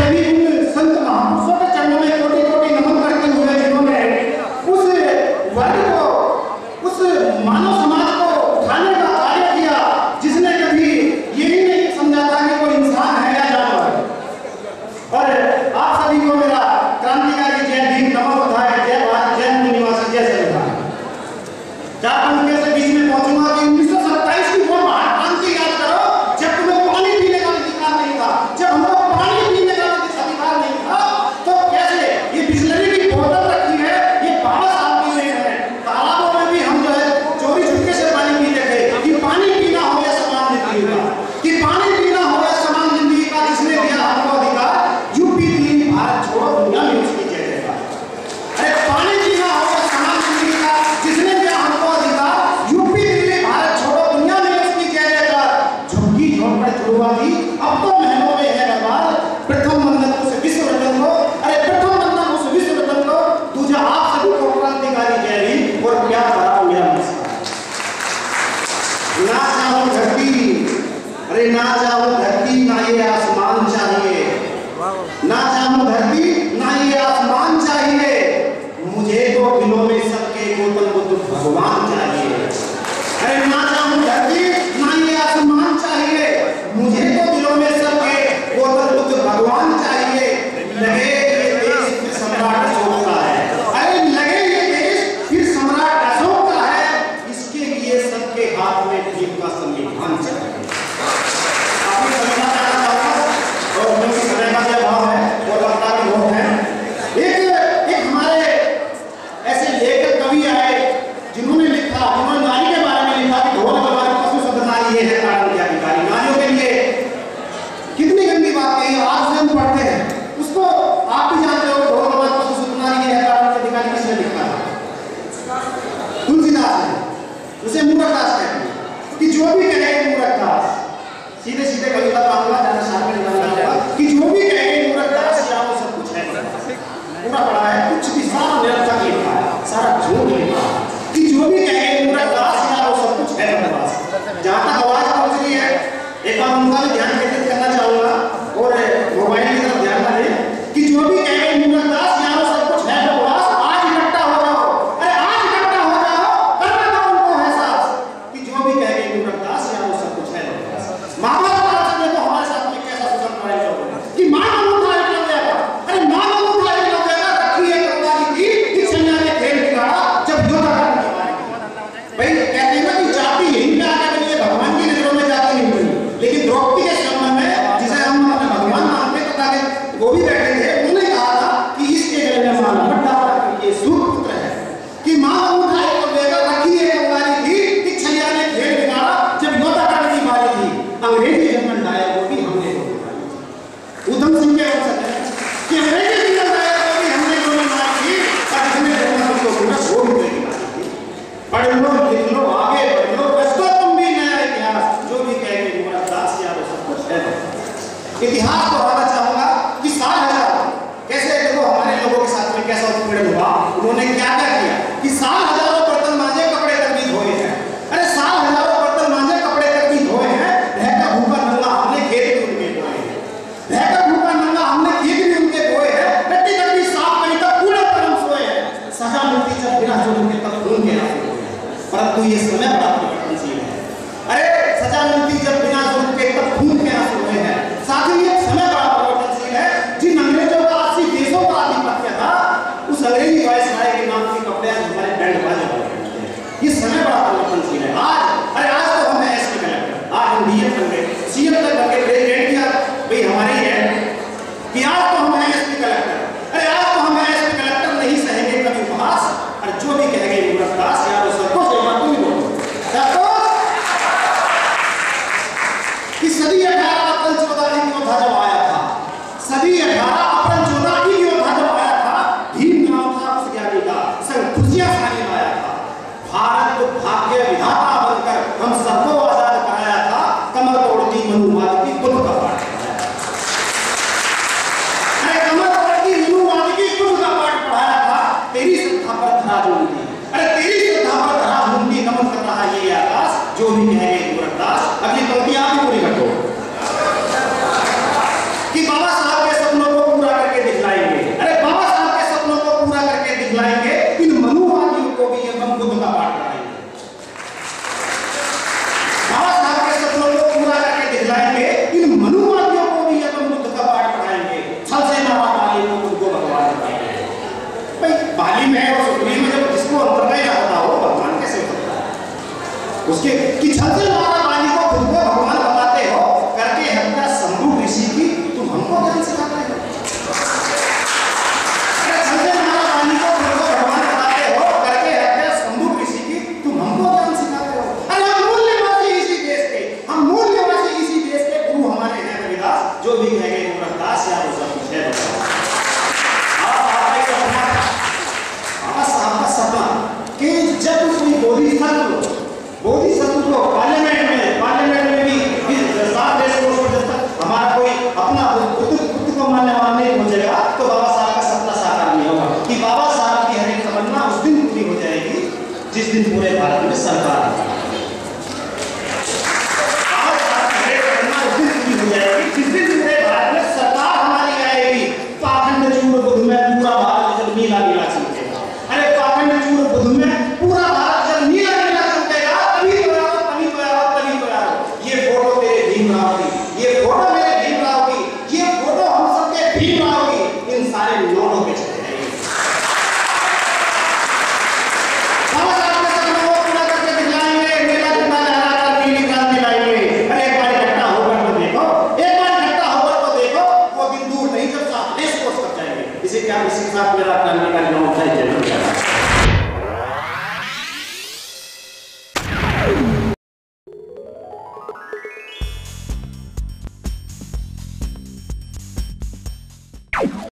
भी उन संत महापुरुषों के चरणों में कोटि कोटि नमन करते हुए जिन्होंने उस वर्ग को, उस मानव समाज को उठाने का कार्य किया, जिसने कभी ये भी नहीं समझा था कि कोई इंसान है या जानवर। और आप सभी को मेरा क्रांतिकारी जय भीम, नमो बुद्धाय, जय भारत, जय हिंद निवासी, जय संविधान। चार पंक्तियों से बीच में पहुंचूंगा कि 1927 की वो महान क्रांति याद करो जब तुम्हें पानी पीने का अधिकार नहीं था, जब हमको पानी पीने का अधिकार नहीं था, तो कैसे ये बिस्लरी की बोतल रखी है, ये 12 साल की हुई है, तालाबों में भी हम जो है चोरी छुपके से पानी पीते थे कि पानी पीना हो गया समान जिंदगी का, कि पानी पीना हो गया समान जिंदगी का, जिसने दिया हमको अधिकार। यूपी थी भारत छोड़ो दुनिया में उसकी जय जयकार। अरे पानी पीना हो गया समान जिंदगी का, जिसने दिया हमको अधिकार। यूपी दिल्ली भारत छोड़ो दुनिया में उसकी जय जयकार। झुग्गी झोंपड़ शुरुआती अब तो महलों में है बर्बाद। प्रथम वंदन उस विश्व रतन को, अरे प्रथम वंदन उस विश्व रतन को, दूजा आप सभी को क्रांतिकारी जय भीम और प्यार भरा मेरा नमस्कार। ना चाहो धरती, अरे ना चाहो धरती, ना ये आसमान चाहिए, ना चाहो धरती, ना ये आसमान चाहिए, मुझे तो दिलों में सबके गौतम बुद्ध भगवान चाहिए। अरे ना चाहो धरती, ना ये आसमान चाहिए, मुझे तो दिलों में सबके गौतम बुद्ध भगवान चाहिए। लगे ये देश फिर सम्राट अशोक का है, अरे लगे ये देश फिर सम्राट अशोक का है, इसके लिए सबके हाथ में भीम का संविधान चाहिए। आपने समझना चाहना चाहूंगा और क्योंकि समय का जो भाव है और वक्ता भी बहुत है, एक हमारे ऐसे लेखक कवि आए जिन्होंने लिखा, जिन्होंने नारी के बारे में लिखा कि ढोल बलवान पशु शब्द नारी ये है कारण के अधिकारी। नारियों के लिए कितनी गंदी बात कही, आज से हम पढ़ते हैं उसको, आप भी जानते हो ढोल बलवान पशु शब्द नारी ये है कारण के अधिकारी किसने लिखा था? तुलसीदास ने, उसे मूर्खदास कहते हैं कि जो भी कहे मूर्खदास, सीधे सीधे कविता पाऊंगा ज्यादा शार्प में निकालना होगा कि जो भी कहे मूर्खदास या वो सब कुछ है, पूरा पढ़ा है, कुछ भी सारा निरर्थक लिखा है, सारा झूठ लिखा है कि जो भी कहे मूर्खदास या वो सब कुछ है बकवास। जहां तक आवाज पहुंच रही है, एक बार उनका भी ध्यान केंद्रित करना चाहूंगा और मोबाइल की तरफ ध्यान न दें कि जो भी कहे मूर्खदास या वो सब कुछ है बकवास, आज इकट्ठा हो जाओ, अरे आज इकट्ठा हो जाओ, करना तो उनको एहसास कि जो भी कहे मूर्खदास या वो सब कुछ है बकवास। माँ बाप का रास्ता देखो हमारे साथ में कैसा सुगम पड़ा है कि माँ का मुंह था एकलव्य का, अरे माँ का मुंह था एकलव्य का, रखी है कंगाली की कि संज्ञा ने खेल बिगाड़ा जब योद्धा करने की बारी। भाई कहते हैं ना कि जाति हिंद में आके बनी है, भगवान की नजरों में जाति नहीं बनी, लेकिन द्रौपदी के संबंध में जिसे हम अपने भगवान मानते तथा के वो भी बैठे थे, उन्होंने कहा था कि इसके गले में माला मत डालना क्योंकि ये सूर्यपुत्र है। कि माँ का मुंह था एकलव्य का, रखी है कंगाली की कि छलिया ने खेल बिगाड़ा जब योद्धा करने की बारी थी। अंग्रेजी जर्मन डायर को भी हमने उधम सिंह के अवसर है कि अंग्रेजी जर्मन डायर को भी हमने गोली मारी थी और इसमें जर्मन को पूरा वो भी गोली मारी थी। पढ़ लो लिख लो आगे बढ़ लो, बस तो तुम भी नया इतिहास, जो भी कहेंगे मूर्खदास या वो सब कुछ है। इतिहास को बताना चाहूंगा कि साल हजार कैसे, देखो हमारे लोगों के साथ में कैसा उत्पीड़न हुआ, उन्होंने क्या क्या किया कि साल हजारों बर्तन मांजे कपड़े तक भी धोए हैं। अरे साल हजारों बर्तन मांजे कपड़े तक भी धोए हैं, रहकर भूखा नंगा हमने खेत भी उनके बोए हैं, रहकर भूखा नंगा हमने खेत भी उनके बोए हैं, मिट्टी तक भी साफ नहीं तब पूरा परम सोए हैं, सजा मिलती जब बिना जुल्म के तब खून के आंसू हुए हैं, परंतु ये समय बड़ा परिवर्तनशील है। अरे सजा मिलती जब बिना जुल्म के तब खून के आंसू हुए हैं, साथ ही ये समय बड़ा परिवर्तनशील है। जिन अंग्रेजों का 80 देशों का आधिपत्य था, उस अंग्रेजी वायसराय के नाम के कपड़े आज हमारे बैंड बाजे वाले पहनते हैं। ये समय बड़ा परिवर्तनशील है। आज अरे आज तो हम एसपी कलेक्टर, आज हम डीएम बन गए, सीएम तक बन गए, प्रेसिडेंट किया भाई हमारे ही है कि आज तो हम एसपी कलेक्टर, अरे आज तो हम एसपी कलेक्टर नहीं सहेंगे कभी उपहास, और जो भी कहेंगे मूर्खदास या वो सब कुछ एक बात नहीं बोलो कि सदी 18 अप्रैल 14 की योद्धा जब आया था, सदी 18 अप्रैल 14 की योद्धा जब आया था, भीम नाम था उस ज्ञानी का, संग खुशियां सारी लाया था, भारत को भाग्य विधाता बनकर हम सबको आजाद कराया था, कमर तोड़ती मनुवाद की बुद्ध का पाठ पढ़ाया। अरे कमर तोड़ती मनुवाद की बुद्ध का पाठ पढ़ाया था, तेरी श्रद्धा पर धरा दूंगी, अरे तेरी श्रद्धा पर धरा दूंगी, नमन कर रहा ये आकाश, जो भी कहेंगे मूर्खदास। अगली पंक्ति आप ही पूरी कर दो कि बाबा साहब के सपनों को में और सुप्रीम में जब जिसको अंतर्मय ना होता हो भगवान कैसे हो सकता है? उसके कि छलसे मारा वाणी को खुद को भगवान बताते हो, करके हत्या शंभु ऋषि की, तुम हमको ज्ञान सिखाते हो। अरे छलसे मारा वाणी को खुद को भगवान बताते हो, करके हत्या शंभु ऋषि की, तुम हमको ज्ञान सिखाते हो। अरे हम मूल निवासी इसी देश के, हम मूल निवासी इसी देश के, गुरु हमारे हैं रविदास, जो भी कहेंगे गुरदास या वो सब कुछ है। सपना कि जब कोई बोधिसत्व को पार्लियामेंट में भी सात देश को जब तक हमारा कोई अपना बुद्ध को मानने वाला नहीं पहुंचेगा तो बाबा साहब का सपना साकार नहीं होगा। कि बाबा साहब की हर एक तमन्ना उस दिन पूरी हो जाएगी जिस दिन पूरे भारत में सरकार बाबा साहब की हर एक तमन्ना उस दिन पूरी हो जाएगी जिस दिन पूरे भारत में सरकार हमारी आएगी। पाखंड चूर बुद्ध में पूरा भारत जब नीला नीला चमकेगा। अरे पाखंड चूर बुद्ध में पूरा भारत जब नीला नीला चमकेगा, तभी तो यारो, तभी तो यारो, तभी तो यारो। ये फोटो तेरे भीमराव की, ये फोटो मेरे भीमराव की, ये फोटो हम सबके भीमराव की, इन सारे नोटों पे चले जाएंगे। बाबा साहब के सपनों को पूरा करके दिखलाएंगे, मेरा झंडा लहराकर नीली क्रांति लाएंगे। अरे एक बार इकट्ठा होकर तो देखो, एक बार इकट्ठा होकर तो देखो, वो दिन दूर नहीं जब साथ देश को सब जाएंगे। इसी के साथ मेरा करने का नाम है।